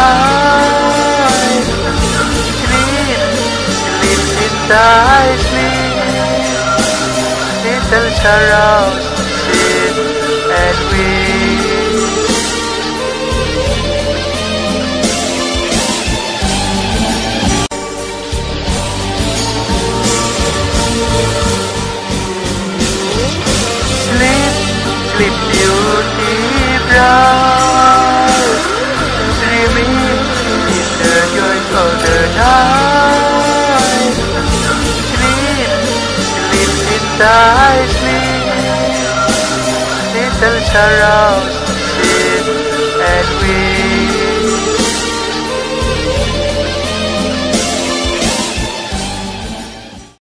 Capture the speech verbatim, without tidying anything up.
night. Sleep, sleep, Sita, sleep. Little sparrows sit and weep. Sleep, sleep, beauty bright, dreaming in the joys of the night. Sleep, sleep, Sita, sleep. Little sparrows